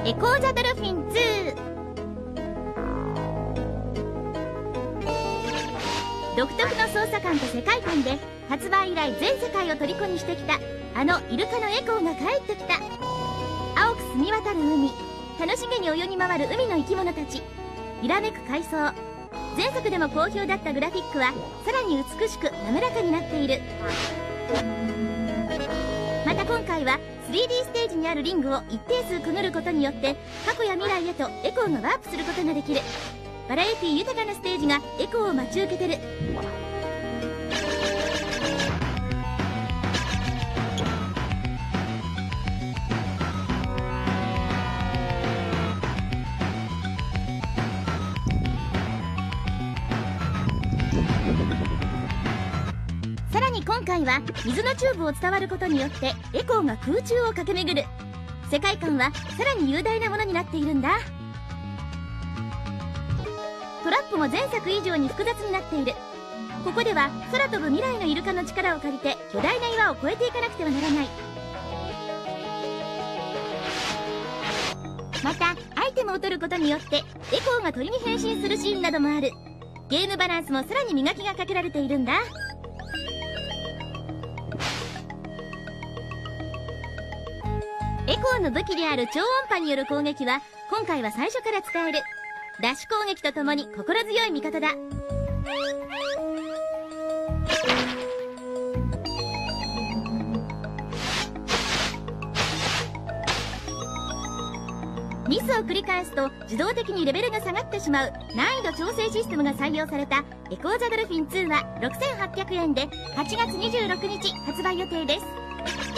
エコーザドルフィン2。独特の操作感と世界観で発売以来全世界を虜にしてきたあのイルカのエコーが帰ってきた。青く澄み渡る海、楽しげに泳ぎ回る海の生き物たち、揺らめく海藻。前作でも好評だったグラフィックはさらに美しく滑らかになっている。また今回は 3D ステージにあるリングを一定数くぐることによって過去や未来へとエコーがワープすることができる。バラエティ豊かなステージがエコーを待ち受けてる。さらに今回は水のチューブを伝わることによってエコーが空中を駆け巡る。世界観はさらに雄大なものになっているんだ。トラップも前作以上に複雑になっている。ここでは空飛ぶ未来のイルカの力を借りて巨大な岩を越えていかなくてはならない。またアイテムを取ることによってエコーが鳥に変身するシーンなどもある。ゲームバランスもさらに磨きがかけられているんだ。エコーの武器である超音波による攻撃は今回は最初から使える。ダッシュ攻撃とともに心強い味方だ。ミスを繰り返すと自動的にレベルが下がってしまう難易度調整システムが採用されたエコーザドルフィン2は6800円で8月26日発売予定です。